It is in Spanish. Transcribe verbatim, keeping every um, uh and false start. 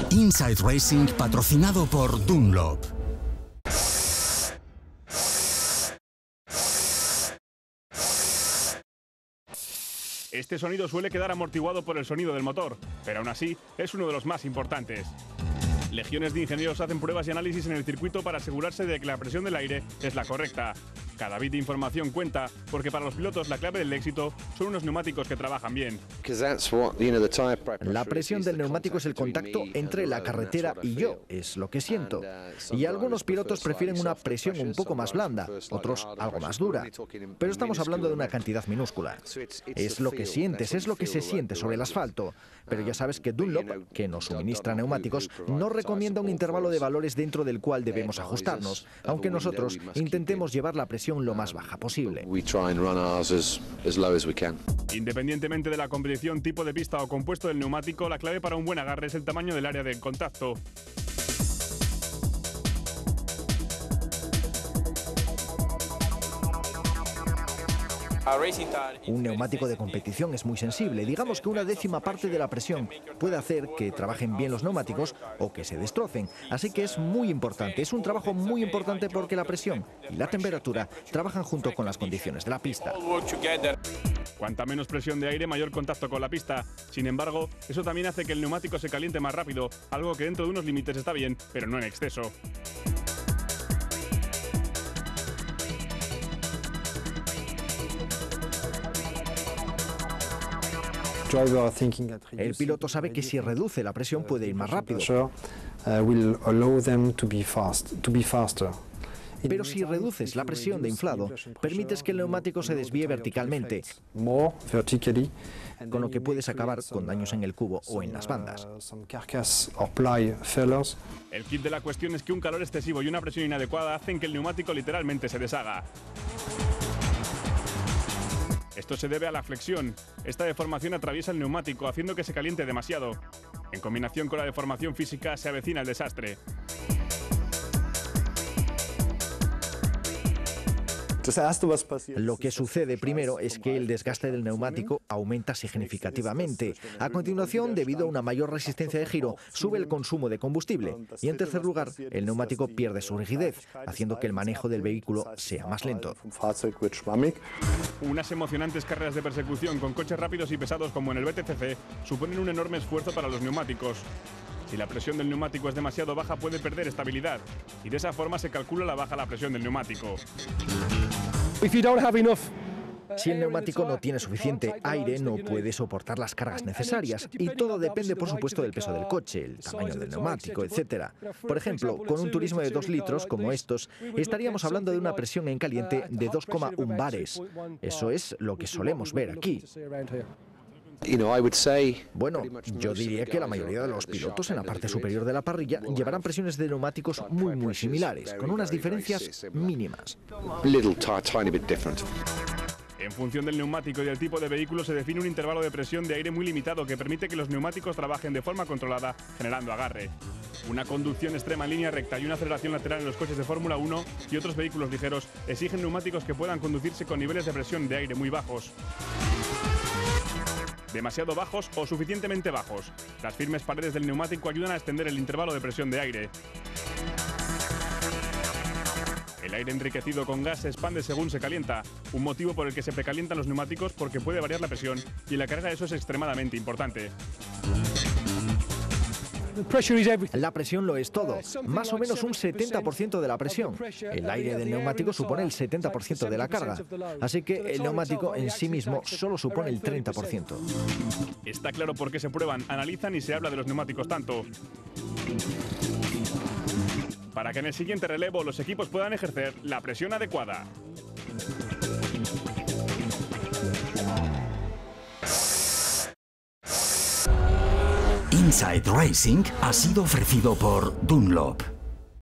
Inside Racing, patrocinado por Dunlop. Este sonido suele quedar amortiguado por el sonido del motor, pero aún así es uno de los más importantes. Legiones de ingenieros hacen pruebas y análisis en el circuito para asegurarse de que la presión del aire es la correcta. Cada bit de información cuenta, porque para los pilotos la clave del éxito son unos neumáticos que trabajan bien. La presión del neumático es el contacto entre la carretera y yo, es lo que siento. Y algunos pilotos prefieren una presión un poco más blanda, otros algo más dura. Pero estamos hablando de una cantidad minúscula. Es lo que sientes, es lo que se siente sobre el asfalto. Pero ya sabes que Dunlop, que nos suministra neumáticos, no recomienda un intervalo de valores dentro del cual debemos ajustarnos, aunque nosotros intentemos llevar la presión lo más baja posible. Independientemente de la competición, tipo de pista o compuesto del neumático, la clave para un buen agarre es el tamaño del área de contacto. Un neumático de competición es muy sensible. Digamos que una décima parte de la presión puede hacer que trabajen bien los neumáticos o que se destrocen. Así que es muy importante, es un trabajo muy importante porque la presión y la temperatura trabajan junto con las condiciones de la pista. Cuanta menos presión de aire, mayor contacto con la pista. Sin embargo, eso también hace que el neumático se caliente más rápido, algo que dentro de unos límites está bien, pero no en exceso. El piloto sabe que si reduce la presión puede ir más rápido. Pero si reduces la presión de inflado, permites que el neumático se desvíe verticalmente, con lo que puedes acabar con daños en el cubo o en las bandas. El kit de la cuestión es que un calor excesivo y una presión inadecuada hacen que el neumático literalmente se deshaga. Esto se debe a la flexión. Esta deformación atraviesa el neumático, haciendo que se caliente demasiado. En combinación con la deformación física, se avecina el desastre. Lo que sucede primero es que el desgaste del neumático aumenta significativamente. A continuación, debido a una mayor resistencia de giro, sube el consumo de combustible. Y en tercer lugar, el neumático pierde su rigidez, haciendo que el manejo del vehículo sea más lento. Unas emocionantes carreras de persecución con coches rápidos y pesados como en el B T C C suponen un enorme esfuerzo para los neumáticos. Si la presión del neumático es demasiado baja, puede perder estabilidad, y de esa forma se calcula la baja la presión del neumático. Si el neumático no tiene suficiente aire, no puede soportar las cargas necesarias. Y todo depende, por supuesto, del peso del coche, el tamaño del neumático, etcétera. Por ejemplo, con un turismo de dos litros como estos, estaríamos hablando de una presión en caliente de dos coma uno bares. Eso es lo que solemos ver aquí. Bueno, yo diría que la mayoría de los pilotos en la parte superior de la parrilla llevarán presiones de neumáticos muy muy similares, con unas diferencias mínimas. En función del neumático y del tipo de vehículo se define un intervalo de presión de aire muy limitado que permite que los neumáticos trabajen de forma controlada, generando agarre. Una conducción extrema en línea recta y una aceleración lateral en los coches de Fórmula uno y otros vehículos ligeros exigen neumáticos que puedan conducirse con niveles de presión de aire muy bajos. Demasiado bajos o suficientemente bajos. Las firmes paredes del neumático ayudan a extender el intervalo de presión de aire. El aire enriquecido con gas se expande según se calienta, un motivo por el que se precalientan los neumáticos porque puede variar la presión y la carga de eso es extremadamente importante. La presión lo es todo, más o menos un setenta por ciento de la presión. El aire del neumático supone el setenta por ciento de la carga, así que el neumático en sí mismo solo supone el treinta por ciento. Está claro por qué se prueban, analizan y se habla de los neumáticos tanto. Para que en el siguiente relevo los equipos puedan ejercer la presión adecuada. Inside Racing ha sido ofrecido por Dunlop.